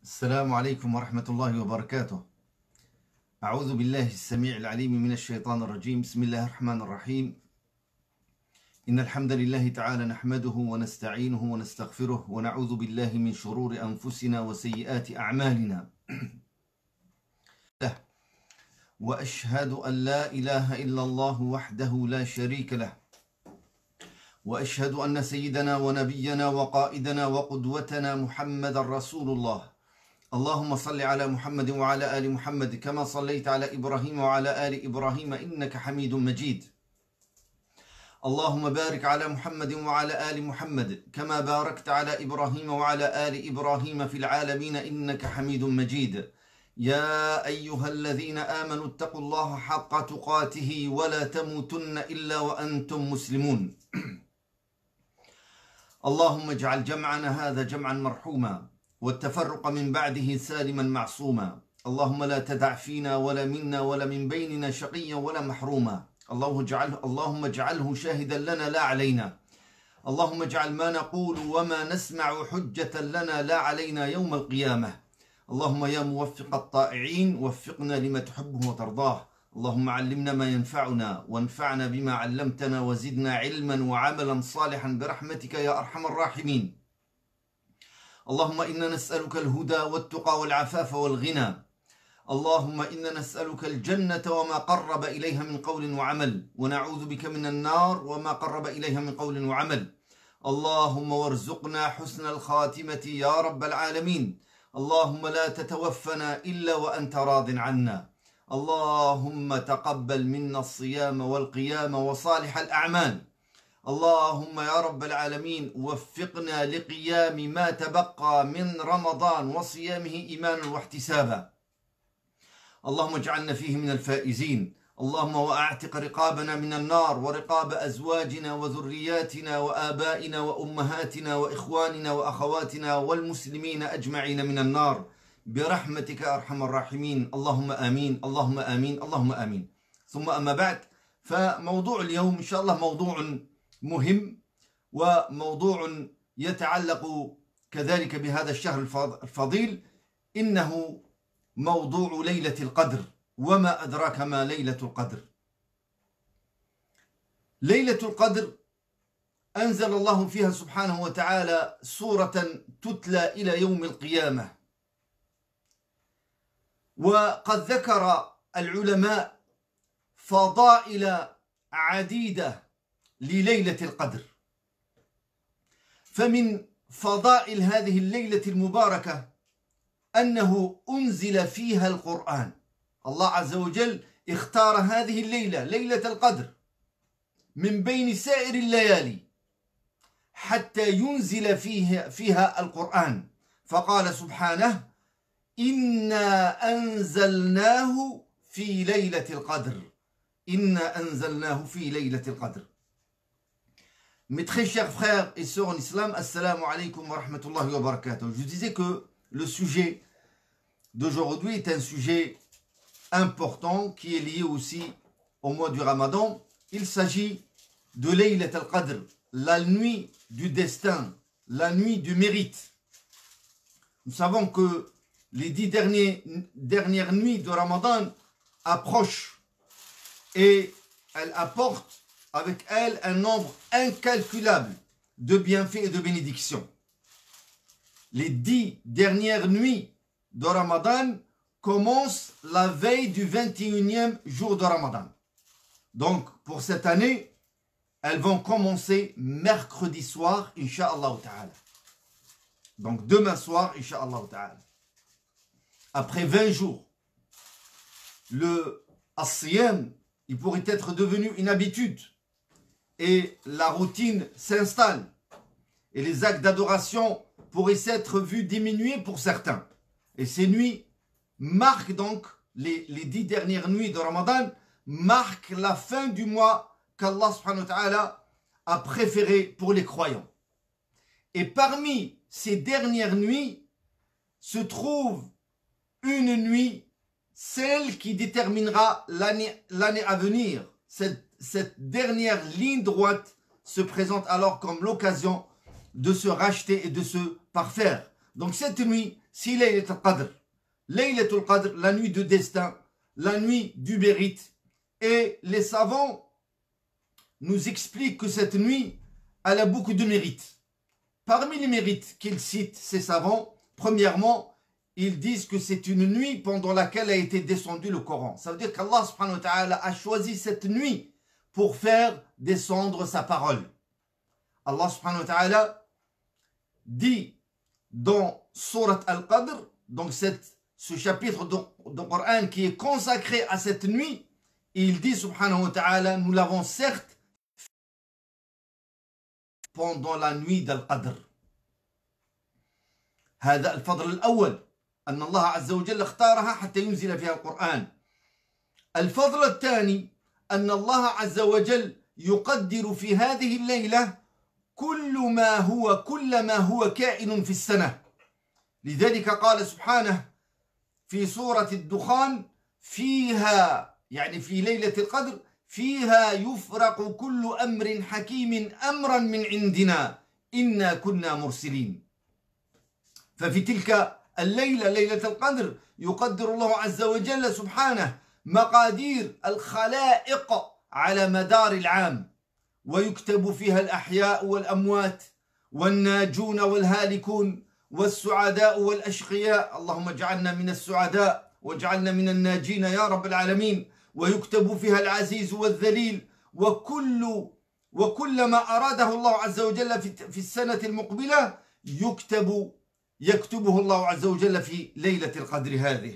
السلام عليكم ورحمة الله وبركاته. أعوذ بالله السميع العليم من الشيطان الرجيم. بسم الله الرحمن الرحيم. إن الحمد لله تعالى نحمده ونستعينه ونستغفره ونعوذ بالله من شرور أنفسنا وسيئات أعمالنا. وأشهد أن لا إله إلا الله وحده لا شريك له، وأشهد أن سيدنا ونبينا وقائدنا وقدوتنا محمد رسول الله. اللهم صل على محمد وعلى آل محمد كما صليت على إبراهيم وعلى آل إبراهيم إنك حميد مجيد. اللهم بارك على محمد وعلى آل محمد كما باركت على إبراهيم وعلى آل إبراهيم في العالمين إنك حميد مجيد. يا أيها الذين آمنوا اتقوا الله حق تقاته ولا تموتن إلا وأنتم مسلمون. اللهم اجعل جمعنا هذا جمعا مرحوما والتفرق من بعده سالما معصوما. اللهم لا تدع فينا ولا منا ولا من بيننا شقيا ولا محروما. اللهم اجعله شاهدا لنا لا علينا. اللهم اجعل ما نقول وما نسمع حجة لنا لا علينا يوم القيامة. اللهم يا موفق الطائعين وفقنا لما تحبه وترضاه. اللهم علمنا ما ينفعنا وانفعنا بما علمتنا وزدنا علما وعملا صالحا برحمتك يا أرحم الراحمين. اللهم إنا نسألك الهدى والتقى والعفاف والغنى. اللهم إنا نسألك الجنة وما قرب إليها من قول وعمل، ونعوذ بك من النار وما قرب إليها من قول وعمل. اللهم وارزقنا حسن الخاتمة يا رب العالمين. اللهم لا تتوفنا إلا وأنت راض عنا. اللهم تقبل منا الصيام والقيام وصالح الأعمال. اللهم يا رب العالمين وفقنا لقيام ما تبقى من رمضان وصيامه إيمانا واحتسابا. اللهم اجعلنا فيه من الفائزين. اللهم وأعتق رقابنا من النار ورقاب أزواجنا وذرياتنا وآبائنا وأمهاتنا وإخواننا وأخواتنا والمسلمين أجمعين من النار برحمتك أرحم الراحمين. اللهم آمين اللهم آمين اللهم آمين. ثم أما بعد، فموضوع اليوم إن شاء الله موضوع مهم، وموضوع يتعلق كذلك بهذا الشهر الفضيل. إنه موضوع ليلة القدر. وما أدراك ما ليلة القدر؟ ليلة القدر أنزل الله فيها سبحانه وتعالى سورة تتلى إلى يوم القيامة. وقد ذكر العلماء فضائل عديدة لليلة القدر. فمن فضائل هذه الليلة المباركة أنه أنزل فيها القرآن. الله عز وجل اختار هذه الليلة ليلة القدر من بين سائر الليالي حتى ينزل فيها القرآن. فقال سبحانه: إنا أنزلناه في ليلة القدر. إنا أنزلناه في ليلة القدر. Mes très chers frères et sœurs en islam, assalamu alaikum wa rahmatullahi wa barakatuh. Je disais que le sujet d'aujourd'hui est un sujet important qui est lié aussi au mois du Ramadan. Il s'agit de Laylat al-Qadr, la nuit du destin, la nuit du mérite. Nous savons que les 10 dernières nuits de Ramadan approchent et elles apportent avec elles un nombre incalculable de bienfaits et de bénédictions. Les 10 dernières nuits de Ramadan commencent la veille du 21e jour de Ramadan. Donc, pour cette année, elles vont commencer mercredi soir, Inch'Allah Ta'ala. Donc, demain soir, Inch'Allah Ta'ala. Après 20 jours, le as-siyam, il pourrait être devenu une habitude. Et la routine s'installe. Et les actes d'adoration pourraient s'être vus diminuer pour certains. Et ces nuits marquent donc, les 10 dernières nuits de Ramadan, marquent la fin du mois qu'Allah subhanahu wa ta'ala a préféré pour les croyants. Et parmi ces dernières nuits se trouve une nuit, celle qui déterminera l'année à venir. Cette dernière ligne droite se présente alors comme l'occasion de se racheter et de se parfaire. Donc cette nuit, c'est Laylat al-Qadr. Laylat al-Qadr, la nuit de destin, la nuit du mérite. Et les savants nous expliquent que cette nuit, elle a beaucoup de mérites. Parmi les mérites qu'ils citent, ces savants, premièrement, ils disent que c'est une nuit pendant laquelle a été descendu le Coran. Ça veut dire qu'Allah subhanahu wa ta'ala a choisi cette nuit pour faire descendre sa parole. Allah subhanahu wa ta'ala dit dans Surat Al-Qadr, donc ce chapitre du Coran qui est consacré à cette nuit, il dit subhanahu wa ta'ala, nous l'avons certes pendant la nuit d'Al-Qadr. هذا الفضل الأول أن الله عز وجل اختارها حتى ينزل فيها القرآن. الفضل الثاني أن الله عز وجل يقدر في هذه الليلة كل ما هو كائن في السنة. لذلك قال سبحانه في سورة الدخان فيها يعني في ليلة القدر فيها يفرق كل أمر حكيم أمرا من عندنا إنا كنا مرسلين. ففي تلك الليلة ليلة القدر يقدر الله عز وجل سبحانه مقادير الخلائق على مدار العام، ويكتب فيها الأحياء والأموات والناجون والهالكون والسعداء والأشقياء، اللهم اجعلنا من السعداء واجعلنا من الناجين يا رب العالمين. ويكتب فيها العزيز والذليل وكل ما أراده الله عز وجل في السنة المقبلة يكتبه الله عز وجل في ليلة القدر هذه.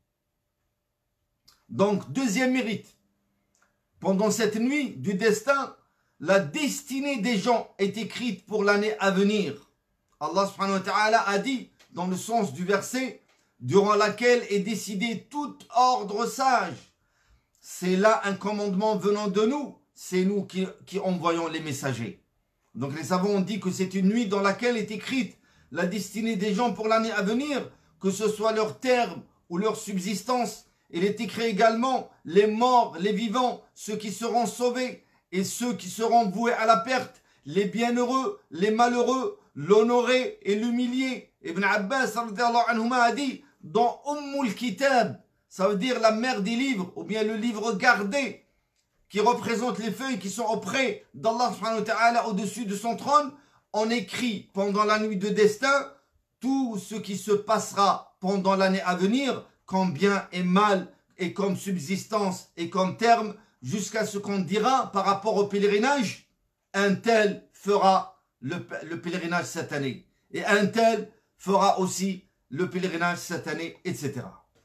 Donc, deuxième mérite, pendant cette nuit du destin, la destinée des gens est écrite pour l'année à venir. Allah subhanahu wa ta'ala a dit, dans le sens du verset, durant laquelle est décidé tout ordre sage. C'est là un commandement venant de nous, c'est nous qui envoyons les messagers. Donc les savants ont dit que c'est une nuit dans laquelle est écrite la destinée des gens pour l'année à venir, que ce soit leur terme ou leur subsistance. Il est écrit également les morts, les vivants, ceux qui seront sauvés et ceux qui seront voués à la perte, les bienheureux, les malheureux, l'honoré et l'humilié. Ibn Abbas a dit dans Ummul Kitab, ça veut dire la mère des livres, ou bien le livre gardé, qui représente les feuilles qui sont auprès d'Allah subhanahu wa ta'ala au-dessus de son trône. On écrit pendant la nuit de destin tout ce qui se passera pendant l'année à venir, comme bien et mal, et comme subsistance et comme terme, jusqu'à ce qu'on dira par rapport au pèlerinage, un tel fera le pèlerinage cette année, et un tel fera aussi le pèlerinage cette année, etc.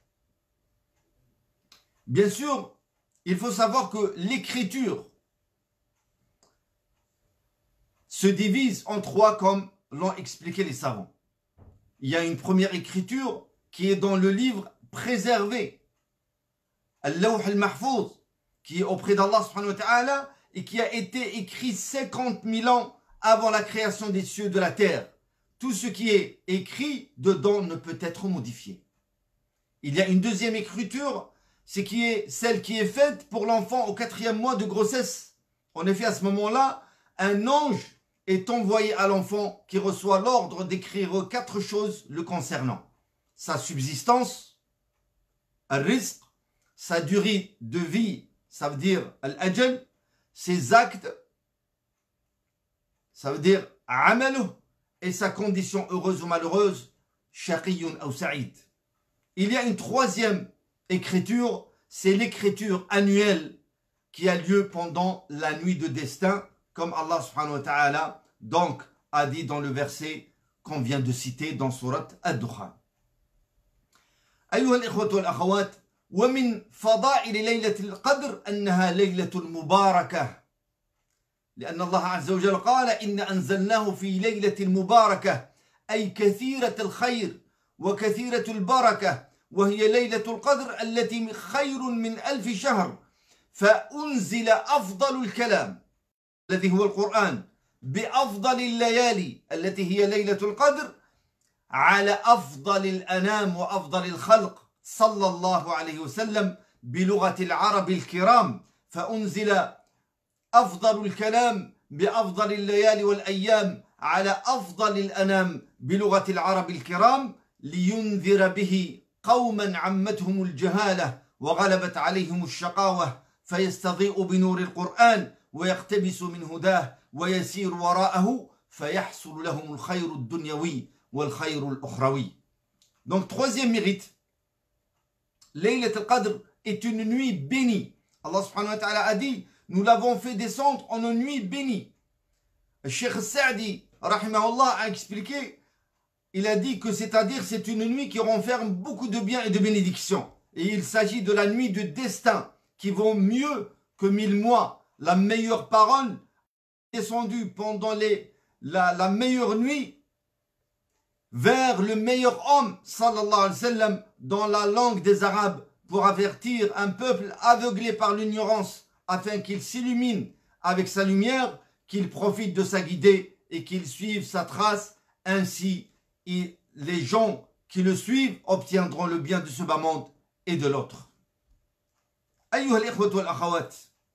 Bien sûr, il faut savoir que l'écriture se divise en trois comme l'ont expliqué les savants. Il y a une première écriture qui est dans le livre préservé, Al-Lawh al-Mahfouz, qui est auprès d'Allah subhanahu wa ta'ala et qui a été écrit 50 000 ans avant la création des cieux et de la terre. Tout ce qui est écrit dedans ne peut être modifié. Il y a une deuxième écriture, c'est celle qui est faite pour l'enfant au 4e mois de grossesse. En effet, à ce moment-là, un ange est envoyé à l'enfant qui reçoit l'ordre d'écrire 4 choses le concernant. Sa subsistance, al-rizq, sa durée de vie, ça veut dire al-ajal, ses actes, ça veut dire amalu, et sa condition heureuse ou malheureuse, shaqiyun ou sa'id. Il y a une troisième écriture, c'est l'écriture annuelle qui a lieu pendant la nuit de destin, comme Allah subhanahu wa ta'ala donc a dit dans le verset qu'on vient de citer dans Surat Ad-Dukhan. أيها الإخوة والأخوات، ومن فضائل ليلة القدر أنها ليلة مباركة، لأن الله عز وجل قال إن أنزلناه في ليلة مباركة، أي كثيرة الخير وكثيرة البركة، وهي ليلة القدر التي خير من 1000 شهر، فأنزل أفضل الكلام الذي هو القرآن بأفضل الليالي التي هي ليلة القدر على أفضل الأنام وأفضل الخلق صلى الله عليه وسلم بلغة العرب الكرام، فأنزل أفضل الكلام بأفضل الليالي والأيام على أفضل الأنام بلغة العرب الكرام لينذر به قوما عمتهم الجهالة وغلبت عليهم الشقاوة فيستضيء بنور القرآن ويقتبس من هداه ويسير وراءه فيحصل لهم الخير الدنيوي والخير الأخروي. Donc troisième mérite, Laylat al-Qadr est une nuit bénie. Allah subhanahu wa ta'ala a dit, nous l'avons fait descendre en une nuit bénie. Le Cheikh Sa'di, rahimahullah, a expliqué, il a dit que c'est-à-dire c'est une nuit qui renferme beaucoup de biens et de bénédictions. Et il s'agit de la nuit de destin qui vaut mieux que 1000 mois. La meilleure parole descendue pendant la meilleure nuit vers le meilleur homme, sallallahu alayhi wa sallam, dans la langue des Arabes, pour avertir un peuple aveuglé par l'ignorance, afin qu'il s'illumine avec sa lumière, qu'il profite de sa guidée et qu'il suive sa trace. Ainsi, les gens qui le suivent obtiendront le bien de ce bas monde et de l'autre. أيها الإخوة والأخوات،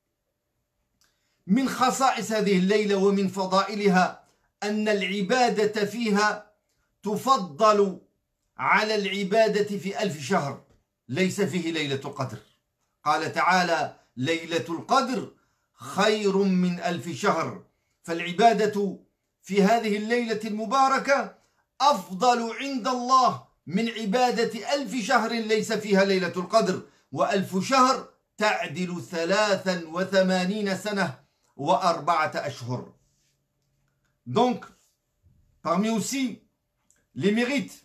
من خصائص هذه الليلة ومن فضائلها أن العبادة فيها تفضل على العبادة في 1000 شهر ليس فيه ليلة القدر. قال تعالى: ليلة القدر خير من 1000 شهر. فالعبادة في هذه الليلة المباركة أفضل عند الله من عبادة 1000 شهر ليس فيها ليلة القدر. و1000 شهر تعدل 83 سنة و4 أشهر. Donc, parmi aussi les mérites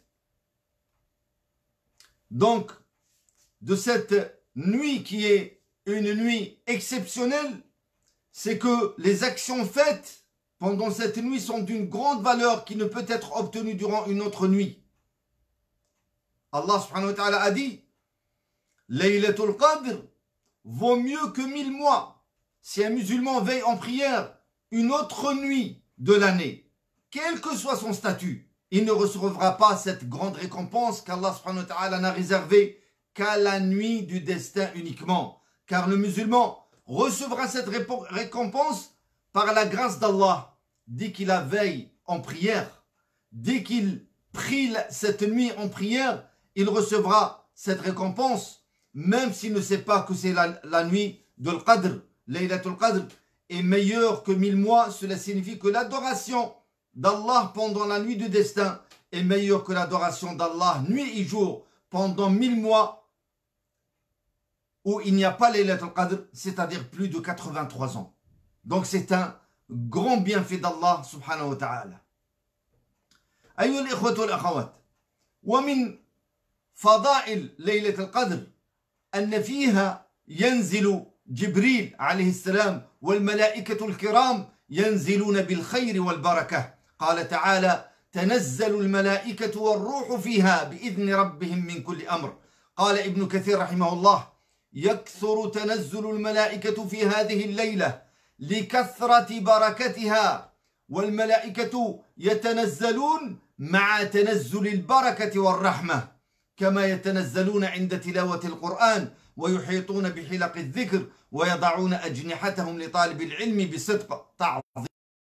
donc de cette nuit qui est une nuit exceptionnelle, c'est que les actions faites pendant cette nuit sont d'une grande valeur qui ne peut être obtenue durant une autre nuit. Allah subhanahu wa ta'ala a dit: Laylatul Qadr vaut mieux que 1000 mois. Si un musulman veille en prière une autre nuit de l'année, quel que soit son statut, il ne recevra pas cette grande récompense qu'Allah subhanahu wa ta'ala n'a réservée qu'à la nuit du destin uniquement. Car le musulman recevra cette récompense par la grâce d'Allah dès qu'il la veille en prière. Dès qu'il prie cette nuit en prière, il recevra cette récompense, même s'il ne sait pas que c'est la nuit de l'Qadr. Laylatul Qadr est meilleure que 1000 mois. Cela signifie que l'adoration d'Allah pendant la nuit du destin est meilleure que l'adoration d'Allah nuit et jour pendant 1000 mois où il n'y a pas Laylatul Qadr, c'est-à-dire plus de 83 ans. Donc c'est un grand bienfait d'Allah subhanahu wa ta'ala. أيها الإخوة والأخوات، ومن فضائل ليلة القدر أن فيها ينزل جبريل عليه السلام والملائكة الكرام ينزلون بالخير والبركة. قال تعالى: تنزل الملائكة والروح فيها بإذن ربهم من كل أمر. قال ابن كثير رحمه الله: يكثر تنزل الملائكة في هذه الليلة لكثرة بركتها، والملائكة يتنزلون مع تنزل البركة والرحمة كما يتنزلون عند تلاوة القرآن ويحيطون بحلق الذكر ويضعون أجنحتهم لطالب العلم بصدق تعظيم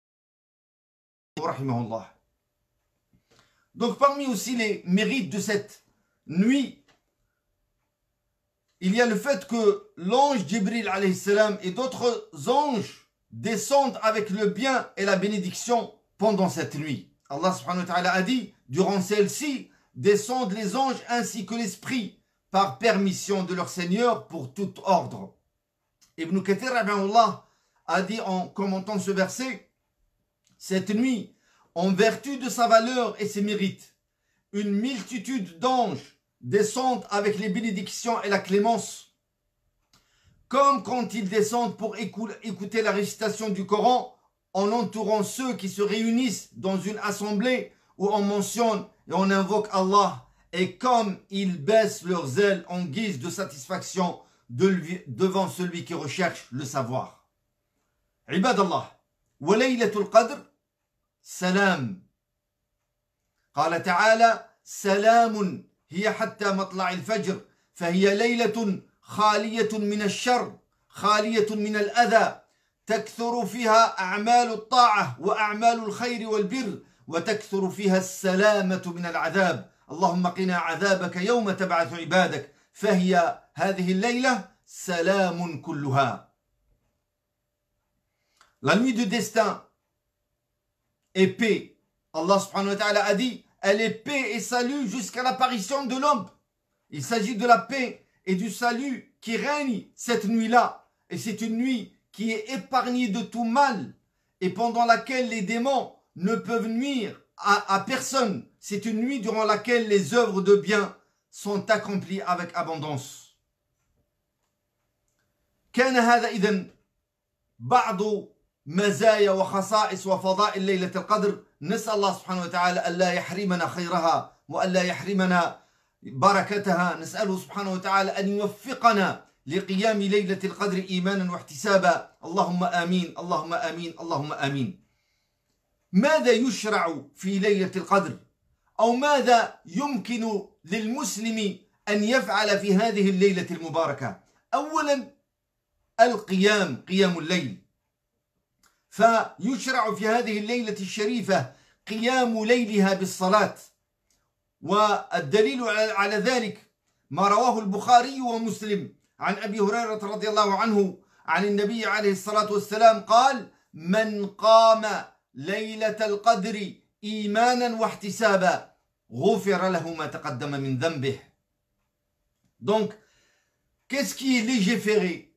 رحمه الله. Donc parmi aussi les mérites de cette nuit, il y a le fait que l'ange Jibril alayhi salam et d'autres anges descendent avec le bien et la bénédiction pendant cette nuit. Allah subhanahu wa ta'ala a dit: durant celle-ci descendent les anges ainsi que l'esprit par permission de leur Seigneur pour tout ordre. Ibn Kathir a dit en commentant ce verset: cette nuit, en vertu de sa valeur et ses mérites, une multitude d'anges descendent avec les bénédictions et la clémence, comme quand ils descendent pour écouter la récitation du Coran en entourant ceux qui se réunissent dans une assemblée où on mentionne et on invoque Allah, et comme ils baissent leurs ailes en guise de satisfaction devant celui qui recherche le savoir. Ibadallah, wa laylatul qadr salam. قال تعالى: سلام هي حتى مطلع الفجر فهي ليلة خالية من الشر خالية من الأذى تكثر فيها أعمال الطاعة وأعمال الخير والبر وتكثر فيها السلامة من العذاب. اللهم قنا عذابك يوم تبعث عبادك. فهي هذه الليلة سلام كلها. La nuit de destin et paix. Allah subhanahu wa ta'ala a dit, elle est paix et salut jusqu'à l'apparition de l'homme. Il s'agit de la paix et du salut qui règne cette nuit-là. Et c'est une nuit qui est épargnée de tout mal et pendant laquelle les démons ne peuvent nuire à personne. C'est une nuit durant laquelle les œuvres de bien sont accomplies avec abondance. كان هذا إذن بعض مزايا وخصائص وفضائل ليلة القدر. نسأل الله سبحانه وتعالى ألا يحرمنا خيرها وألا يحرمنا بركتها. نسأله سبحانه وتعالى أن يوفقنا لقيام ليلة القدر إيمانا واحتسابا. اللهم آمين اللهم آمين اللهم آمين. ماذا يشرع في ليلة القدر أو ماذا يمكن للمسلم أن يفعل في هذه الليلة المباركة؟ أولا القيام، قيام الليل. فيشرع في هذه الليلة الشريفة قيام ليلها بالصلاة. والدليل على ذلك ما رواه البخاري ومسلم عن أبي هريرة رضي الله عنه عن النبي عليه الصلاة والسلام قال: من قام ليلة القدر إيمانا واحتسابا غفر له ما تقدم من ذنبه. Donc, qu'est-ce qui est légiféré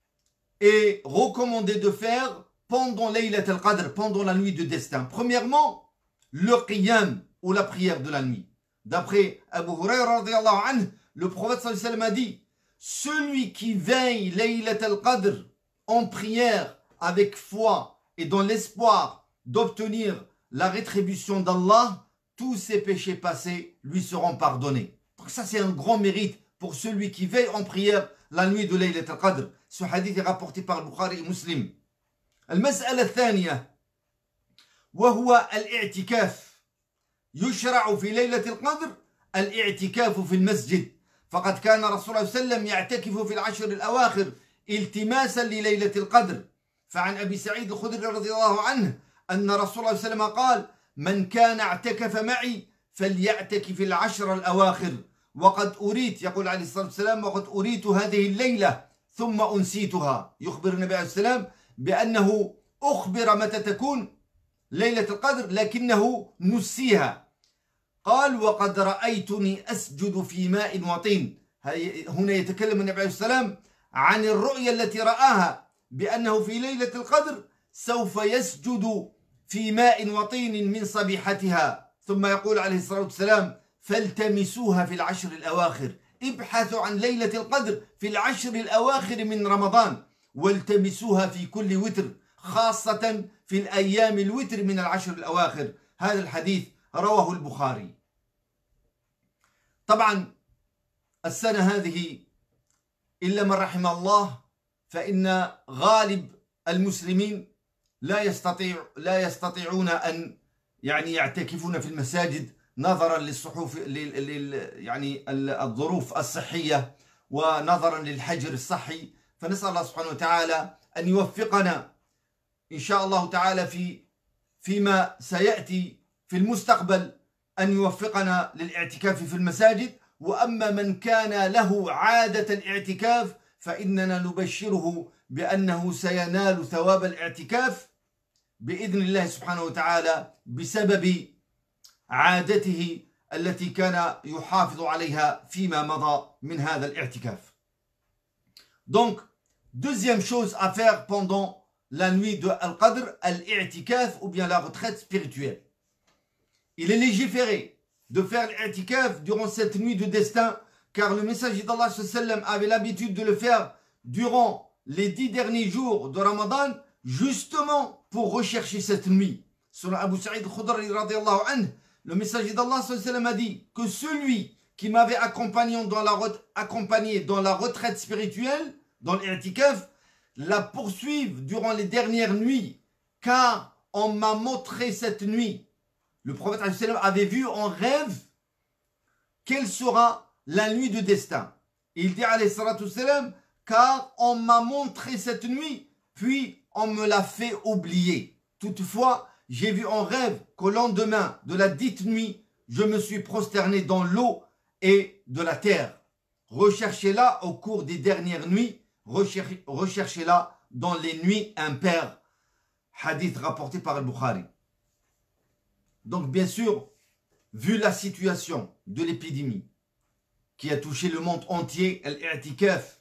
et recommandé de faire pendant Laylat al-Qadr, pendant la nuit de destin? Premièrement, le qiyam ou la prière de la nuit. D'après Abu Hurayra radiyallahu anhu, le prophète sallallahu alayhi wa sallam a dit: celui qui veille Laylat al-Qadr en prière avec foi et dans l'espoir d'obtenir la rétribution d'Allah, tous ses péchés passés lui seront pardonnés. Donc ça, c'est un grand mérite pour celui qui veille en prière la nuit de Laylat al-Qadr. Ce hadith est rapporté par Bukhari et Muslim. المسألة الثانية وهو الاعتكاف. يشرع في ليلة القدر الاعتكاف في المسجد، فقد كان رسول الله صلى الله عليه وسلم يعتكف في العشر الأواخر التماسا لليلة القدر. فعن أبي سعيد الخدري رضي الله عنه أن رسول الله صلى الله عليه وسلم قال: من كان اعتكف معي فليعتكف في العشر الأواخر وقد أريت، يقول عليه الصلاة والسلام: وقد أريت هذه الليلة ثم أنسيتها. يخبر النبي عليه السلام بأنه أخبر متى تكون ليلة القدر لكنه نسيها. قال: وقد رأيتني أسجد في ماء وطين. هنا يتكلم النبي عليه السلام عن الرؤيا التي رآها بأنه في ليلة القدر سوف يسجد في ماء وطين من صبيحتها. ثم يقول عليه الصلاة والسلام: فالتمسوها في العشر الأواخر. ابحثوا عن ليلة القدر في العشر الأواخر من رمضان، والتمسوها في كل وتر، خاصة في الأيام الوتر من العشر الأواخر. هذا الحديث رواه البخاري. طبعا السنة هذه إلا من رحم الله فإن غالب المسلمين لا يستطيعون أن يعتكفون في المساجد نظرا للصحوف يعني الظروف الصحية ونظرا للحجر الصحي. فنسأل الله سبحانه وتعالى أن يوفقنا إن شاء الله تعالى فيما سيأتي في المستقبل، أن يوفقنا للاعتكاف في المساجد. وأما من كان له عادة الاعتكاف فإننا نبشره بأنه سينال ثواب الاعتكاف بإذن الله سبحانه وتعالى بسبب عادته التي كان يحافظ عليها فيما مضى من هذا الاعتكاف. Donc, deuxième chose à faire pendant la nuit de Al-Qadr, al-i'tikaf ou bien la retraite spirituelle. Il est légiféré de faire l'i'tikaf durant cette nuit de destin, car le messager d'Allah sallam avait l'habitude de le faire durant les 10 derniers jours de Ramadan, justement pour rechercher cette nuit. Selon Abu Sa'id al-Khudri radiyallahu anhu, le messager d'Allah sallam a dit que celui qui m'avait accompagné dans la retraite spirituelle, dans l'i'tikaf, la poursuive durant les dernières nuits, car on m'a montré cette nuit. Le prophète avait vu en rêve quelle sera la nuit de destin. Et il dit alayhi salatu wassalam, car on m'a montré cette nuit, puis on me l'a fait oublier. Toutefois, j'ai vu en rêve qu'au lendemain de la dite nuit, je me suis prosterné dans l'eau et de la terre. Recherchez-la au cours des dernières nuits, recherchez-la dans les nuits impaires. Hadith rapporté par Al-Bukhari. Donc bien sûr, vu la situation de l'épidémie qui a touché le monde entier, l'i'tikaf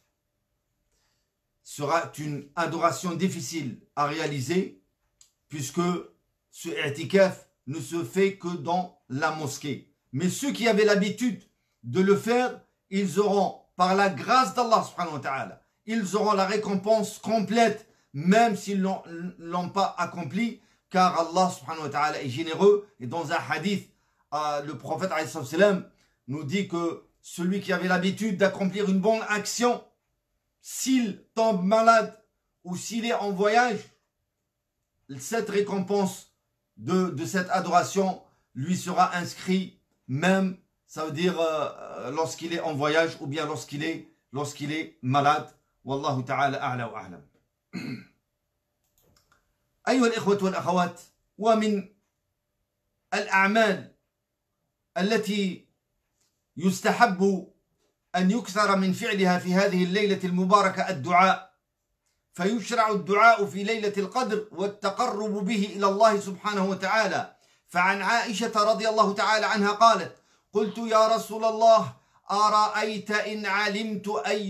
sera une adoration difficile à réaliser puisque ce i'tikaf ne se fait que dans la mosquée. Mais ceux qui avaient l'habitude de le faire, ils auront, par la grâce d'Allah subhanahu wa ta'ala, ils auront la récompense complète, même s'ils ne l'ont pas accompli, car Allah subhanahu wa ta'ala est généreux. Et dans un hadith, le prophète alayhi salam nous dit que celui qui avait l'habitude d'accomplir une bonne action, s'il tombe malade ou s'il est en voyage, cette récompense de cette adoration lui sera inscrite, même, ça veut dire lorsqu'il est en voyage ou bien lorsqu'il est malade. Wallahu ta'ala a'la wa a'lam. أيها الإخوة والأخوات، ومن الأعمال التي يستحب أن يكثر من فعلها في هذه الليلة المباركة الدعاء، فيشرع الدعاء في ليلة القدر والتقرب به إلى الله سبحانه وتعالى. فعن عائشة رضي الله تعالى عنها قالت: قلت يا رسول الله أرأيت إن علمت أي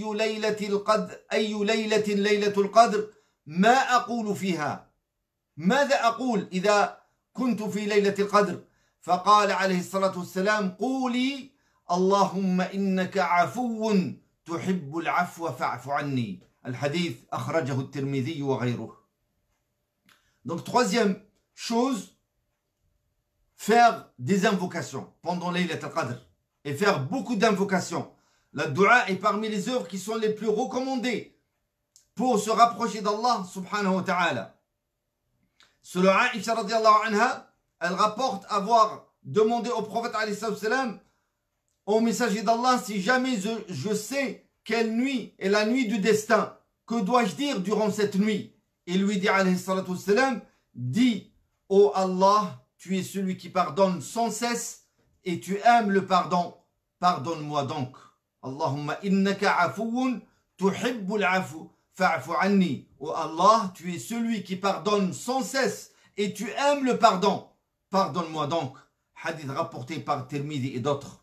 ليلة ليلة القدر ما أقول فيها؟ ماذا أقول إذا كنت في ليلة القدر؟ فقال عليه الصلاة والسلام: قولي اللهم إنك عفو تحب العفو فاعف عني. الحديث أخرجه الترمذي وغيره. Donc troisième chose, faire des invocations pendant Laylat al-Qadr et faire beaucoup d'invocations. La dua est parmi les œuvres qui sont les plus recommandées pour se rapprocher d'Allah subhanahu wa ta'ala. Selon Aïcha radiallahu anha, elle rapporte avoir demandé au prophète alayhi salam, au messager d'Allah, si jamais je sais quelle nuit est la nuit du destin, que dois-je dire durant cette nuit? Il lui dit alayhi salam, dis, ô Allah, tu es celui qui pardonne sans cesse et tu aimes le pardon, pardonne-moi donc. Allahumma innaka afuun tuhibbul afu fa'fu anni. Ô Allah, tu es celui qui pardonne sans cesse et tu aimes le pardon, pardonne-moi donc. Hadith rapporté par Tirmidhi et d'autres.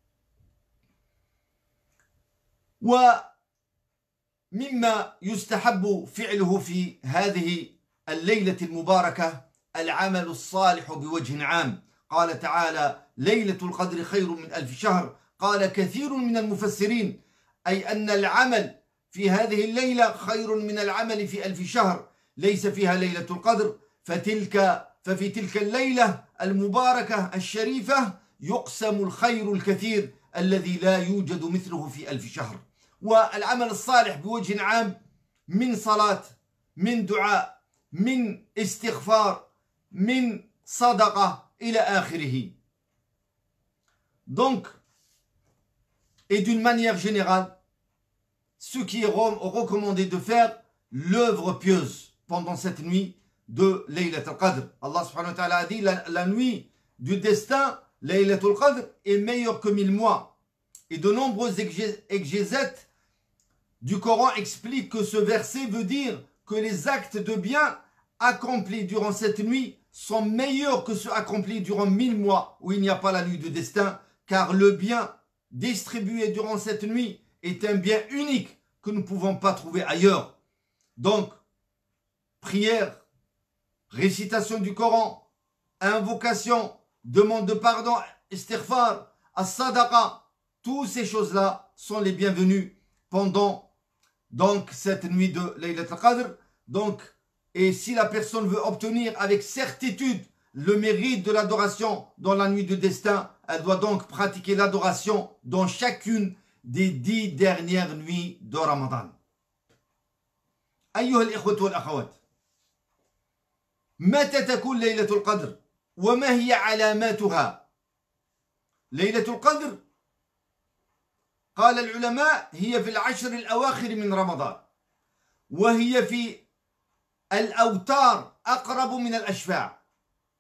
ومما يستحب فعله في هذه الليلة المباركة العمل الصالح بوجه عام. قال تعالى: ليلة القدر خير من 1000 شهر. قال كثير من المفسرين أي أن العمل في هذه الليلة خير من العمل في 1000 شهر ليس فيها ليلة القدر. ففي تلك الليلة المباركة الشريفة يقسم الخير الكثير الذي لا يوجد مثله في 1000 شهر. والعمل الصالح بوجه عام من صلاة، من دعاء، من استغفار، من صدقة إلى آخره. Donc, et d'une manière générale, ce qui est recommandé de faire l'œuvre pieuse pendant cette nuit de Laylat al-Qadr. Allah subhanahu wa ta'ala a dit la nuit du destin, Laylat al-Qadr, est meilleure que 1000 mois. Et de nombreux exégètes du Coran expliquent que ce verset veut dire que les actes de bien accomplis durant cette nuit sont meilleurs que ceux accomplis durant 1000 mois où il n'y a pas la nuit de destin, car le bien distribué durant cette nuit est un bien unique que nous ne pouvons pas trouver ailleurs. Donc, prière, récitation du Coran, invocation, demande de pardon, istighfar, as-sadaqa, toutes ces choses-là sont les bienvenues pendant donc cette nuit de Laylat al-Qadr. Donc, et si la personne veut obtenir avec certitude le mérite de l'adoration dans la nuit de destin, elle doit donc pratiquer l'adoration dans chacune des 10 dernières nuits de Ramadan. أيها الإخوة والأخوات، متى تكون ليلة القدر؟ وما هي علاماتها؟ ليلة القدر قال العلماء هي في العشر الأواخر من رمضان، وهي في الأوتار أقرب من الأشفاع.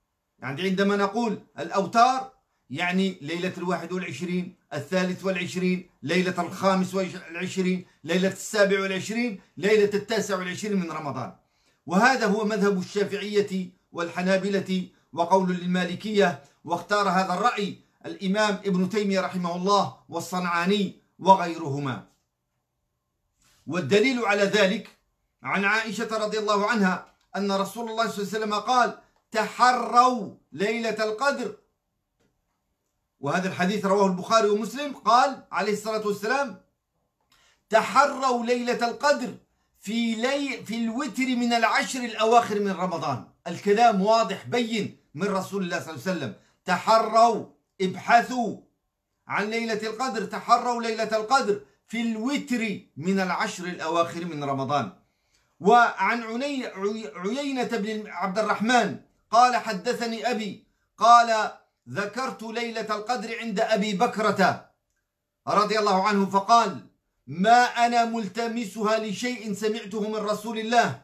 يعني عندما نقول الأوتار يعني ليلة 21 23 ليلة 25 ليلة 27 ليلة 29 من رمضان. وهذا هو مذهب الشافعية والحنابلة وقول للمالكية، واختار هذا الرأي الإمام ابن تيمية رحمه الله والصنعاني وغيرهما. والدليل على ذلك عن عائشة رضي الله عنها أن رسول الله صلى الله عليه وسلم قال: تحروا ليلة القدر. وهذا الحديث رواه البخاري ومسلم. قال عليه الصلاة والسلام: تحروا ليلة القدر في الوتر من العشر الأواخر من رمضان. الكلام واضح بين من رسول الله صلى الله عليه وسلم. تحروا، ابحثوا عن ليلة القدر، تحروا ليلة القدر في الوتر من العشر الأواخر من رمضان. وعن عيينة بن عبد الرحمن قال: حدثني أبي قال: ذكرت ليلة القدر عند أبي بكرة رضي الله عنه فقال: ما أنا ملتمسها لشيء سمعته من رسول الله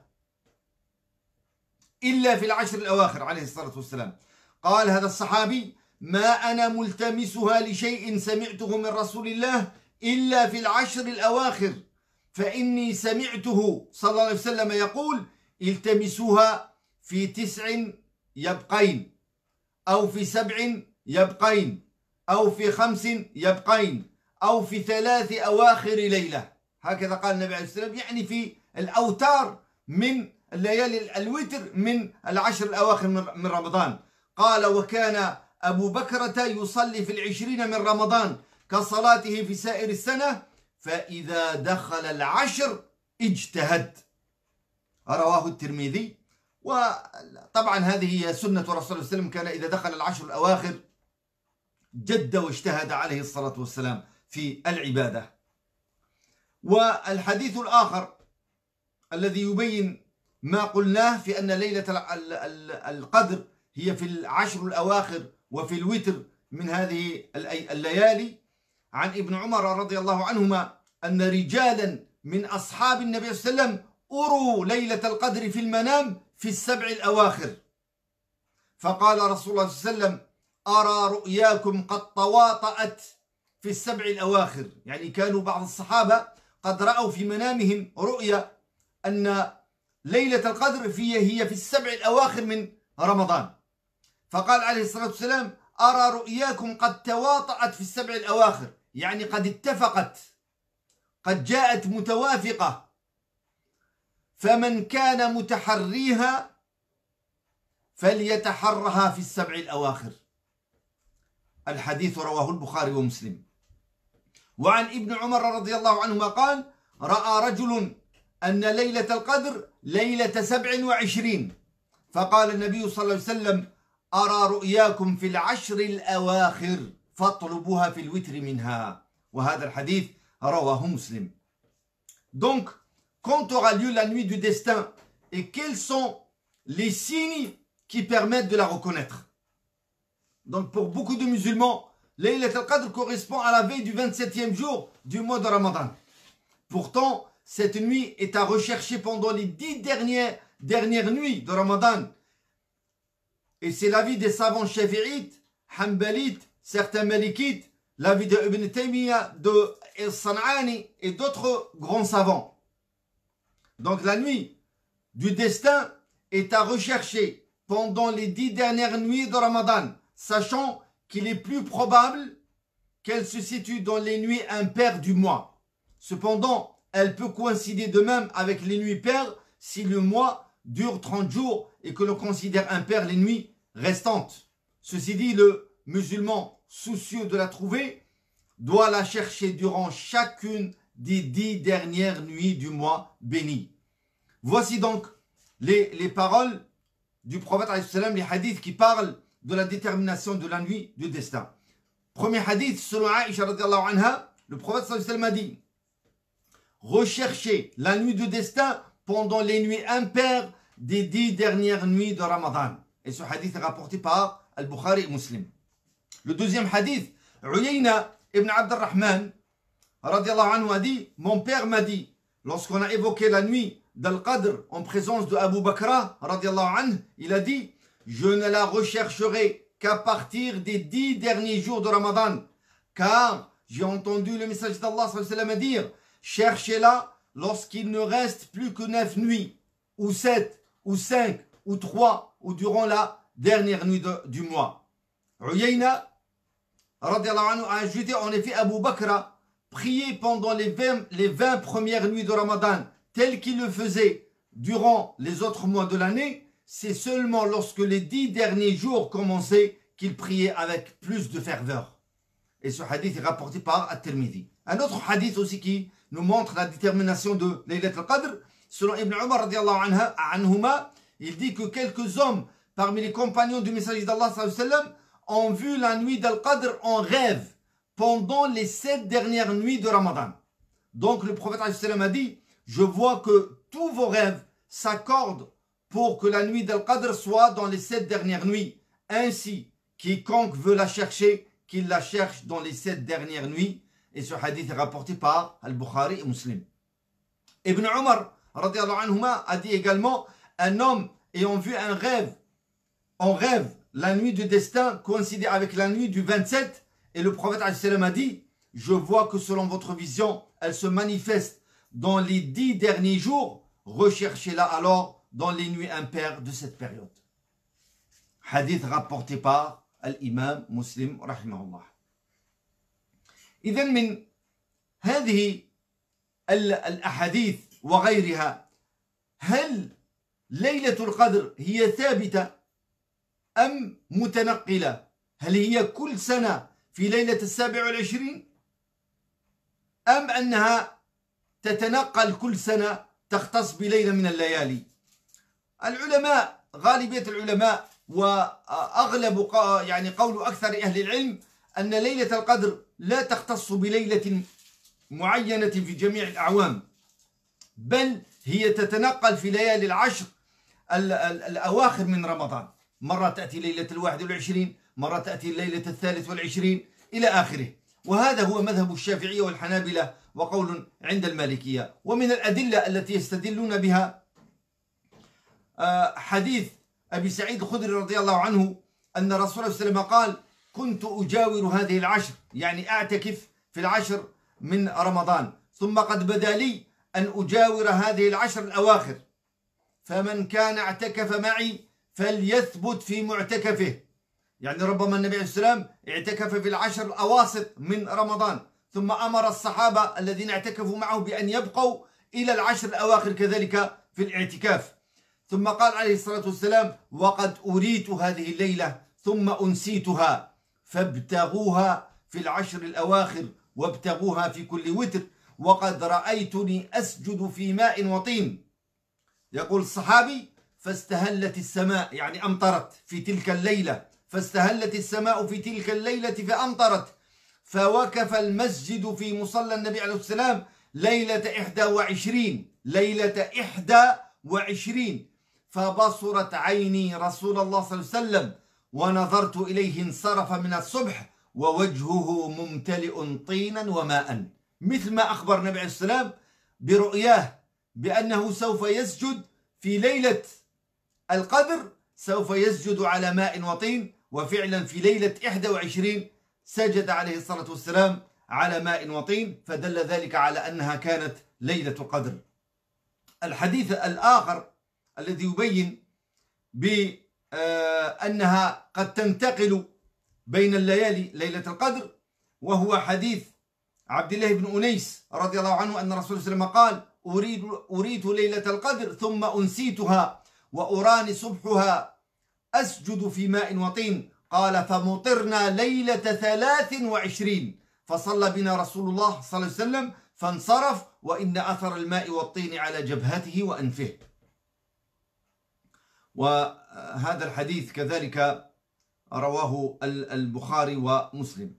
إلا في العشر الأواخر عليه الصلاة والسلام. قال هذا الصحابي: ما أنا ملتمسها لشيء سمعته من رسول الله إلا في العشر الأواخر، فإني سمعته صلى الله عليه وسلم يقول: التمسوها في 9 يبقين، أو في 7 يبقين، أو في 5 يبقين، أو في 3 أواخر ليلة. هكذا قال النبي عليه الصلاة والسلام، يعني في الأوتار من الليالي الوتر من العشر الأواخر من رمضان. قال: وكان أبو بكرة يصلي في 20 من رمضان كصلاته في سائر السنة، فإذا دخل العشر اجتهد. رواه الترمذي. وطبعا هذه هي سنة رسول الله صلى الله عليه وسلم، كان إذا دخل العشر الأواخر جد واجتهد عليه الصلاة والسلام في العبادة. والحديث الآخر الذي يبين ما قلناه في أن ليلة القدر هي في العشر الأواخر وفي الوتر من هذه الليالي، عن ابن عمر رضي الله عنهما أن رجالا من أصحاب النبي صلى الله عليه وسلم أروا ليلة القدر في المنام في 7 الأواخر، فقال رسول الله صلى الله عليه وسلم: أرى رؤياكم قد تواطأت في 7 الأواخر. يعني كانوا بعض الصحابة قد رأوا في منامهم رؤيا أن ليلة القدر هي في 7 الأواخر من رمضان، فقال عليه الصلاة والسلام: أرى رؤياكم قد تواطأت في 7 الأواخر، يعني قد اتفقت، قد جاءت متوافقة، فمن كان متحريها فليتحرها في 7 الأواخر. الحديث رواه البخاري ومسلم. وعن ابن عمر رضي الله عنهما قال: رأى رجل أن ليلة القدر ليلة 27، فقال النبي صلى الله عليه وسلم: أرى رؤياكم في العشر الأواخر فاطلبوها في الوتر منها. وهذا الحديث رواه مسلم. Donc, quand aura lieu la nuit du destin et quels sont les signes qui permettent de la reconnaître? Donc, pour beaucoup de musulmans, Laylat al-Qadr correspond à la veille du 27e jour du mois de Ramadan. Pourtant, cette nuit est à rechercher pendant les 10 dernières nuits de Ramadan. Et c'est l'avis des savants shafi'ites, hanbalites, certains malikites, l'avis de Ibn Taymiyyah, de San'ani et d'autres grands savants. Donc la nuit du destin est à rechercher pendant les 10 dernières nuits de Ramadan, sachant qu'il est plus probable qu'elle se situe dans les nuits impaires du mois. Cependant, elle peut coïncider de même avec les nuits paires si le mois dure 30 jours et que l'on considère impaires les nuits restantes. Ceci dit, le musulman soucieux de la trouver doit la chercher durant chacune des 10 dernières nuits du mois béni. Voici donc les paroles du prophète, les hadiths qui parlent de la détermination de la nuit du destin. Premier hadith, selon Aïcha radiallahu anha, le prophète a dit: recherchez la nuit du destin pendant les nuits impaires des 10 dernières nuits de Ramadan. Et ce hadith est rapporté par Al-Bukhari et Muslim. Le deuxième hadith, Uyayna ibn Abd al-Rahman radiallahu anhu a dit: mon père m'a dit, lorsqu'on a évoqué la nuit d'Al-Qadr en présence de Abu Bakra radiallahu anhu, il a dit: je ne la rechercherai qu'à partir des 10 derniers jours de Ramadan. Car j'ai entendu le message d'Allah sallallahu alayhi wa sallam dire, cherchez-la lorsqu'il ne reste plus que 9 nuits, ou 7, ou 5, ou 3, ou durant la dernière nuit du mois. Uyayna, radiallahu anhu, a ajouté en effet Abu Bakr, prier pendant les 20 premières nuits de Ramadan, tel qu'il le faisait durant les autres mois de l'année, c'est seulement lorsque les 10 derniers jours commençaient qu'il priait avec plus de ferveur. Et ce hadith est rapporté par At-Tirmidhi. Un autre hadith aussi qui nous montre la détermination de Laylat al-Qadr, selon Ibn Umar radiallahu anhuma, il dit que quelques hommes parmi les compagnons du messager d'Allah sallallahu alayhi wa sallam ont vu la nuit d'Al-Qadr en rêve pendant les 7 dernières nuits de Ramadan. Donc le prophète sallallahu alayhi wa sallam a dit, je vois que tous vos rêves s'accordent pour que la nuit d'Al-Qadr soit dans les 7 dernières nuits. Ainsi, quiconque veut la chercher, qu'il la cherche dans les 7 dernières nuits. Et ce hadith est rapporté par Al-Bukhari et Muslim. Ibn Umar radiallahu anhuma a dit également, un homme ayant vu un rêve, en rêve, la nuit du destin coïncidait avec la nuit du 27, et le prophète a dit, je vois que selon votre vision, elle se manifeste dans les 10 derniers jours, recherchez-la alors dans les nuits impaires de cette période. Hadith rapporté par الإمام مسلم رحمه الله. إذن من هذه الأحاديث وغيرها، هل ليلة القدر هي ثابتة أم متنقلة؟ هل هي كل سنة في ليلة 27 أم أنها تتنقل كل سنة تختص بليلة من الليالي؟ العلماء، غالبية العلماء وأغلب يعني قول أكثر أهل العلم أن ليلة القدر لا تختص بليلة معينة في جميع الأعوام، بل هي تتنقل في ليالي العشر الأواخر من رمضان. مرة تأتي ليلة 21، مرة تأتي ليلة 23 إلى آخره. وهذا هو مذهب الشافعية والحنابلة وقول عند المالكية. ومن الأدلة التي يستدلون بها حديث أبي سعيد الخدري رضي الله عنه أن رسول الله صلى الله عليه وسلم قال كنت أجاور هذه العشر، يعني أعتكف في العشر من رمضان، ثم قد بدا لي أن أجاور هذه العشر الأواخر، فمن كان اعتكف معي فليثبت في معتكفه. يعني ربما النبي عليه السلام اعتكف في العشر الأواسط من رمضان، ثم أمر الصحابة الذين اعتكفوا معه بأن يبقوا إلى العشر الأواخر كذلك في الاعتكاف. ثم قال عليه الصلاة والسلام وقد أريت هذه الليلة ثم أنسيتها فابتغوها في العشر الأواخر وابتغوها في كل وتر وقد رأيتني أسجد في ماء وطين. يقول الصحابي فاستهلت السماء، يعني أمطرت في تلك الليلة، فاستهلت السماء في تلك الليلة فأمطرت، فوقف المسجد في مصلى النبي عليه السلام ليلة 21، ليلة 21، فبصرت عيني رسول الله صلى الله عليه وسلم ونظرت إليه انصرف من الصبح ووجهه ممتلئ طينا وماء، مثل ما أخبر النبي عليه السلام برؤياه بأنه سوف يسجد في ليلة القدر، سوف يسجد على ماء وطين. وفعلا في ليلة 21 سجد عليه الصلاة والسلام على ماء وطين، فدل ذلك على أنها كانت ليلة القدر. الحديث الآخر الذي يبين بأنها قد تنتقل بين الليالي ليلة القدر، وهو حديث عبد الله بن أنيس رضي الله عنه أن رسول الله صلى الله عليه وسلم قال أريد ليلة القدر ثم أنسيتها وأراني صبحها أسجد في ماء وطين. قال فمطرنا ليلة 23 فصلى بنا رسول الله صلى الله عليه وسلم فانصرف وإن أثر الماء والطين على جبهته وأنفه. وهذا الحديث كذلك رواه البخاري ومسلم.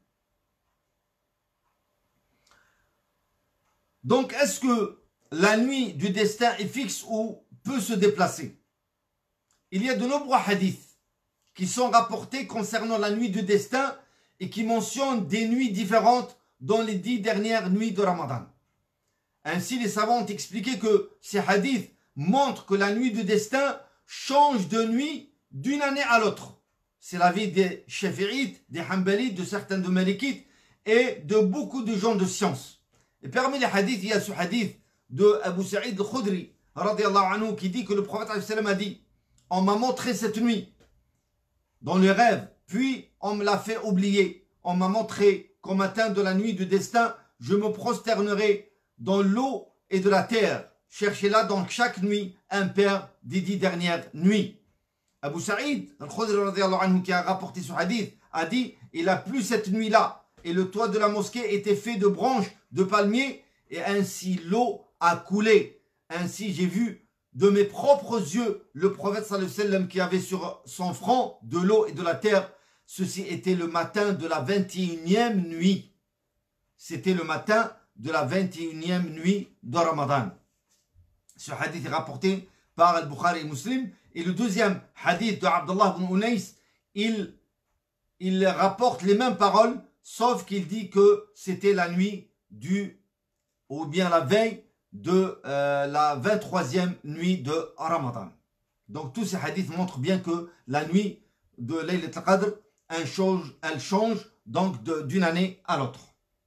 Donc, est-ce que la nuit du destin est fixe ou peut se déplacer? Il y a de nombreux hadiths qui sont rapportés concernant la nuit du destin et qui mentionnent des nuits différentes dans les 10 dernières nuits de Ramadan. Ainsi, les savants ont expliqué que ces hadiths montrent que la nuit du destin change de nuit d'une année à l'autre. C'est l'avis des Shafi'ites, des Hanbalites, de certains de Malikites et de beaucoup de gens de science. Et parmi les hadiths, il y a ce hadith de Abu Sa'id al-Khudri, radiallahu anhu, qui dit que le prophète a dit: on m'a montré cette nuit dans le rêve, puis on me l'a fait oublier. On m'a montré qu'au matin de la nuit du destin, je me prosternerai dans l'eau et de la terre. Cherchez-là donc chaque nuit un père des 10 dernières nuits. Abu Sa'id al-Khudri radiallahu anhu, qui a rapporté ce hadith, a dit: il a plu cette nuit-là et le toit de la mosquée était fait de branches de palmiers et ainsi l'eau a coulé. Ainsi j'ai vu de mes propres yeux le prophète sallallahu alayhi wa sallam qui avait sur son front de l'eau et de la terre. Ceci était le matin de la 21e nuit. C'était le matin de la 21e nuit de Ramadan. Ce hadith est rapporté par Al-Bukhari et Muslim. Et le deuxième hadith de Abdullah ibn Unais, il rapporte les mêmes paroles, sauf qu'il dit que c'était la nuit ou bien la veille de la 23e nuit de Ramadan. Donc tous ces hadiths montrent bien que la nuit de Laylat al-Qadr, elle change donc d'une année à l'autre.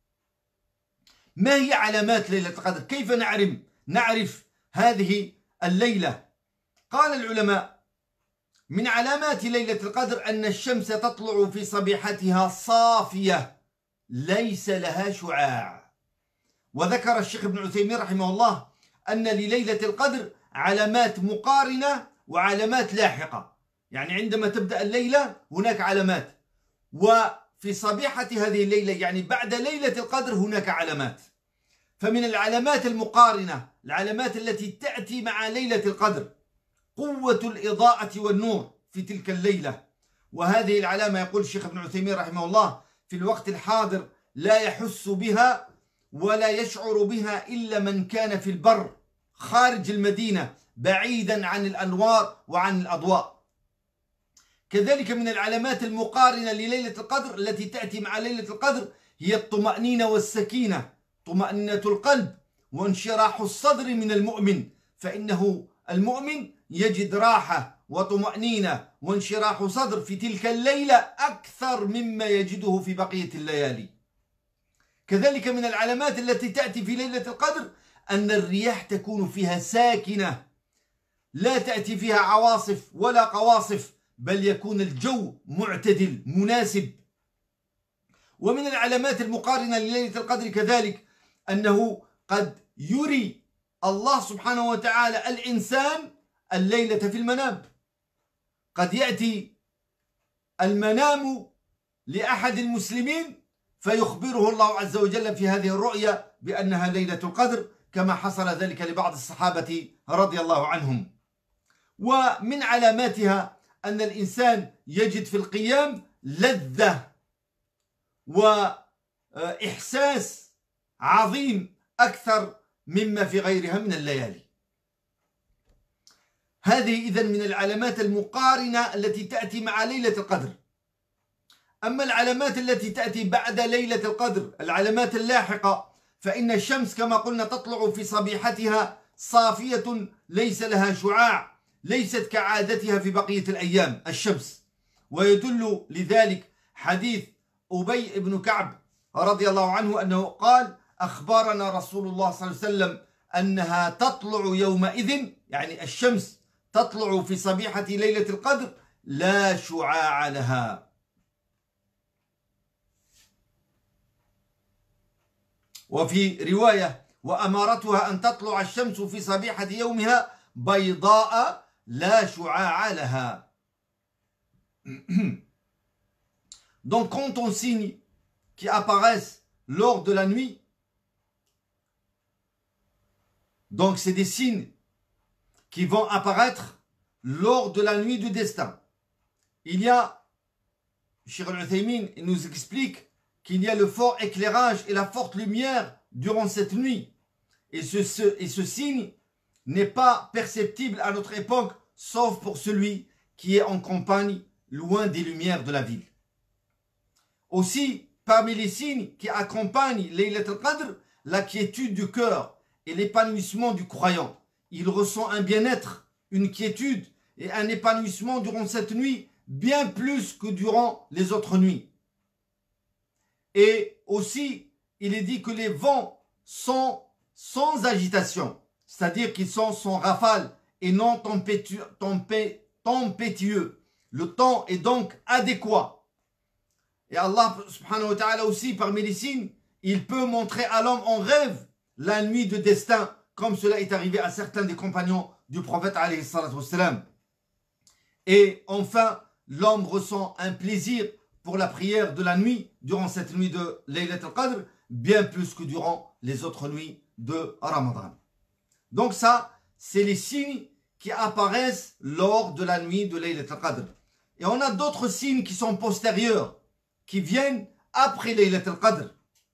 ما هي علامات ليلة القدر؟ كيف نعرف هذه الليلة؟ قال العلماء: من علامات ليلة القدر أن الشمس تطلع في صبيحتها صافية ليس لها شعاع. وذكر الشيخ ابن عثيمين رحمه الله أن لليلة القدر علامات مقارنة وعلامات لاحقة. يعني عندما تبدأ الليلة هناك علامات، وفي صبيحة هذه الليلة يعني بعد ليلة القدر هناك علامات. فمن العلامات المقارنة، العلامات التي تأتي مع ليلة القدر، قوة الإضاءة والنور في تلك الليلة. وهذه العلامة يقول الشيخ ابن عثيمين رحمه الله في الوقت الحاضر لا يحس بها ولا يشعر بها إلا من كان في البر خارج المدينة بعيدا عن الأنوار وعن الأضواء. كذلك من العلامات المقارنة لليلة القدر التي تأتي مع ليلة القدر هي الطمأنينة والسكينة، طمأنينة القلب وانشراح الصدر من المؤمن، فإنه المؤمن يجد راحة وطمأنينة وانشراح صدر في تلك الليلة أكثر مما يجده في بقية الليالي. كذلك من العلامات التي تأتي في ليلة القدر أن الرياح تكون فيها ساكنة، لا تأتي فيها عواصف ولا قواصف، بل يكون الجو معتدل مناسب. ومن العلامات المقارنة لليلة القدر كذلك أنه قد يري الله سبحانه وتعالى الإنسان الليلة في المنام. قد يأتي المنام لأحد المسلمين فيخبره الله عز وجل في هذه الرؤيا بأنها ليلة القدر، كما حصل ذلك لبعض الصحابة رضي الله عنهم. ومن علاماتها أن الإنسان يجد في القيام لذة وإحساس عظيم أكثر مما في غيرها من الليالي. هذه إذن من العلامات المقارنة التي تأتي مع ليلة القدر. أما العلامات التي تأتي بعد ليلة القدر، العلامات اللاحقة، فإن الشمس كما قلنا تطلع في صبيحتها صافية ليس لها شعاع، ليست كعادتها في بقية الأيام الشمس. ويدل لذلك حديث أبي بن كعب رضي الله عنه أنه قال: أخبرنا رسول الله صلى الله عليه وسلم أنها تطلع يومئذ، يعني الشمس تطلع في صبيحة ليلة القدر لا شعاع لها. وفي رواية: وأمارتها أن تطلع الشمس في صبيحة يومها بيضاء لا شعاع لها. Donc quand on signe qui apparaissent lors de la nuit, donc c'est des signes qui vont apparaître lors de la nuit du destin. Il y a, Cheikh Al-Uthaymin nous explique qu'il y a le fort éclairage et la forte lumière durant cette nuit. Et ce signe n'est pas perceptible à notre époque, sauf pour celui qui est en campagne, loin des lumières de la ville. Aussi, parmi les signes qui accompagnent Laylat al-Qadr, la quiétude du cœur et l'épanouissement du croyant. Il ressent un bien-être, une quiétude et un épanouissement durant cette nuit bien plus que durant les autres nuits. Et aussi, il est dit que les vents sont sans agitation, c'est-à-dire qu'ils sont sans rafale et non tempétueux. Le temps est donc adéquat. Et Allah subhanahu wa ta'ala aussi, parmi les signes, il peut montrer à l'homme en rêve la nuit de destin, comme cela est arrivé à certains des compagnons du prophète alayhi salatu wassalam. Et enfin, l'homme ressent un plaisir pour la prière de la nuit durant cette nuit de Laylat al-Qadr, bien plus que durant les autres nuits de Ramadan. Donc ça, c'est les signes qui apparaissent lors de la nuit de Laylat al-Qadr. Et on a d'autres signes qui sont postérieurs, qui viennent après Laylat al-Qadr.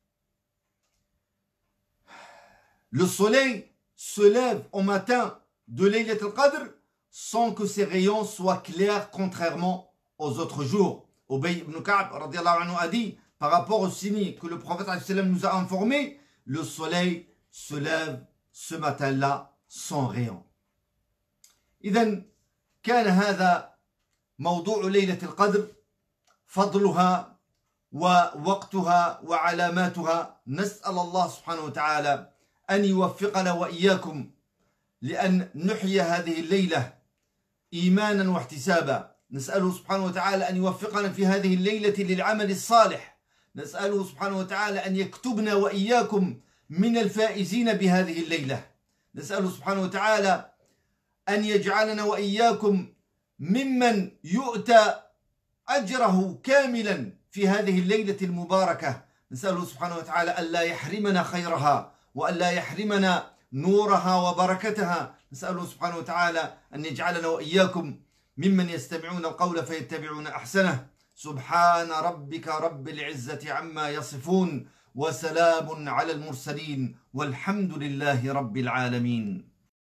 Le soleil se lève au matin de Laylat al-Qadr sans que ses rayons soient clairs contrairement aux autres jours. Ubay ibn Ka'b radiyallahu anhu a dit, par rapport au signe que le prophète nous a informé, le soleil se lève ce matin-là sans rayon. إذن كان هذا موضوع ليلة القدر، فضلها ووقتها وعلاماتها. نسأل الله سبحانه وتعالى أن يوفقنا وإياكم لأن نحيي هذه الليلة إيمانا واحتسابا. نسأله سبحانه وتعالى أن يوفقنا في هذه الليلة للعمل الصالح. نسأله سبحانه وتعالى أن يكتبنا وإياكم من الفائزين بهذه الليلة. نسأله سبحانه وتعالى أن يجعلنا وإياكم ممن يؤتى أجره كاملا في هذه الليلة المباركة. نسأله سبحانه وتعالى ألا يحرمنا خيرها وألا يحرمنا نورها وبركتها. نسأله سبحانه وتعالى أن يجعلنا وإياكم ممن يستمعون القول فيتبعون أحسنه. سبحان ربك رب العزة عما يصفون وسلام على المرسلين والحمد لله رب العالمين.